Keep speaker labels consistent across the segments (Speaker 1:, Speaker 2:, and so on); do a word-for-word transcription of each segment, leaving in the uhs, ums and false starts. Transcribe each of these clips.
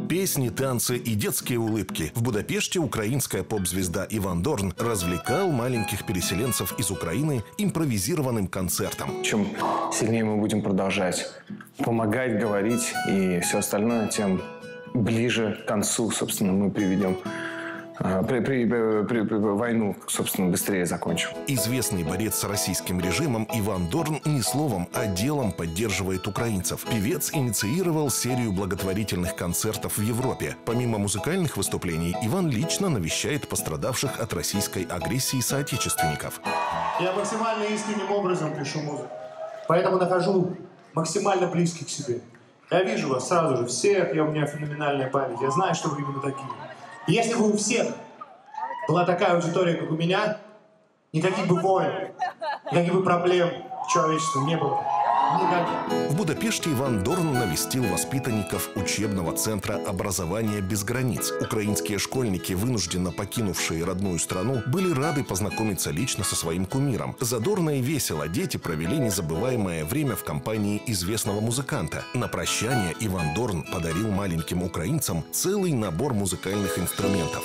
Speaker 1: Песни, танцы и детские улыбки. В Будапеште украинская поп-звезда Иван Дорн развлекал маленьких переселенцев из Украины импровизированным концертом.
Speaker 2: Чем сильнее мы будем продолжать помогать, говорить и все остальное, тем ближе к концу, собственно, мы приведем При, при, при, при, войну, собственно, быстрее закончим.
Speaker 1: Известный борец с российским режимом Иван Дорн не словом, а делом поддерживает украинцев. Певец инициировал серию благотворительных концертов в Европе. Помимо музыкальных выступлений, Иван лично навещает пострадавших от российской агрессии соотечественников.
Speaker 3: Я максимально искренним образом пишу музыку, поэтому нахожу максимально близких к себе. Я вижу вас сразу же всех, я, у меня феноменальная память, я знаю, что вы именно такие. Если бы у всех была такая аудитория, как у меня, никаких бы войн, никаких бы проблем человечества не было. Никак.
Speaker 1: В Будапеште Иван Дорн навестил воспитанников учебного центра образования без границ. Украинские школьники, вынужденно покинувшие родную страну, были рады познакомиться лично со своим кумиром. Задорно и весело дети провели незабываемое время в компании известного музыканта. На прощание Иван Дорн подарил маленьким украинцам целый набор музыкальных инструментов.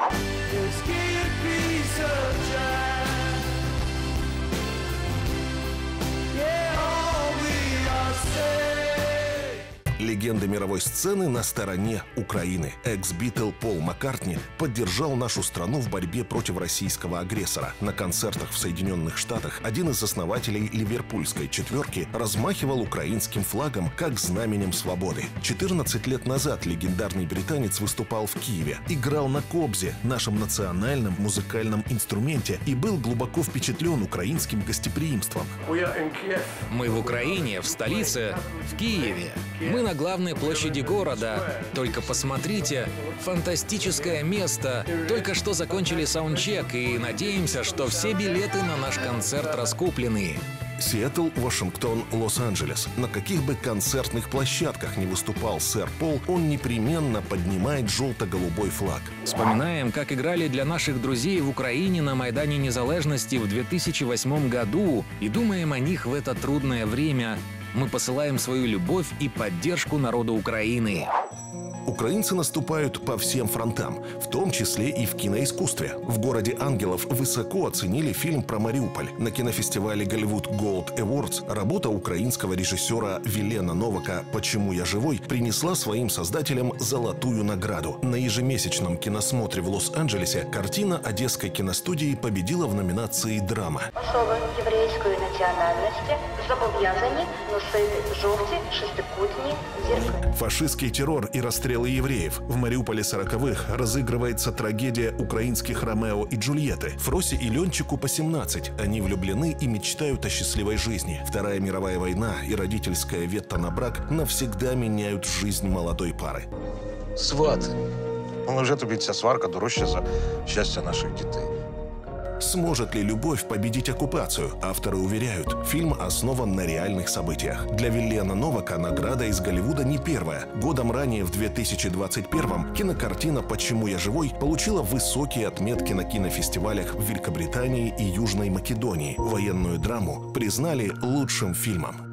Speaker 1: Легенда мировой сцены на стороне Украины. Экс-Битл Пол Маккартни поддержал нашу страну в борьбе против российского агрессора. На концертах в Соединенных Штатах один из основателей ливерпульской четверки размахивал украинским флагом как знаменем свободы. четырнадцать лет назад легендарный британец выступал в Киеве, играл на кобзе, нашем национальном музыкальном инструменте, и был глубоко впечатлен украинским гостеприимством.
Speaker 4: Мы в Украине, в столице, в Киеве. Мы на главной площади города. Только посмотрите, фантастическое место. Только что закончили саундчек и надеемся, что все билеты на наш концерт раскуплены.
Speaker 1: Сиэтл, Вашингтон, Лос-Анджелес. На каких бы концертных площадках не выступал сэр Пол, он непременно поднимает желто-голубой флаг.
Speaker 4: Вспоминаем, как играли для наших друзей в Украине на Майдане Незалежности в две тысячи восьмом году, и думаем о них в это трудное время. Мы посылаем свою любовь и поддержку народу Украины.
Speaker 1: Украинцы наступают по всем фронтам, в том числе и в киноискусстве. В «Городе ангелов» высоко оценили фильм про Мариуполь. На кинофестивале Голливуд Gold Awards работа украинского режиссера Вилена Новака «Почему я живой» принесла своим создателям золотую награду. На ежемесячном киносмотре в Лос-Анджелесе картина одесской киностудии победила в номинации «Драма».
Speaker 5: Особи єврейської національності зобов'язані носити жовті шестикутні зірки.
Speaker 1: Фашистский террор и расстрелы евреев. В Мариуполе сороковых разыгрывается трагедия украинских Ромео и Джульетты. Фросе и Ленчику по семнадцать. Они влюблены и мечтают о счастливой жизни. Вторая мировая война и родительская вето на брак навсегда меняют жизнь молодой пары.
Speaker 6: Сват. Уже тобі ця сварка дорожча за щастя наших дітей.
Speaker 1: Сможет ли любовь победить оккупацию? Авторы уверяют, фильм основан на реальных событиях. Для Вилена Новака награда из Голливуда не первая. Годом ранее, в две тысячи двадцать первом, кинокартина «Почему я живой» получила высокие отметки на кинофестивалях в Великобритании и Южной Македонии. Военную драму признали лучшим фильмом.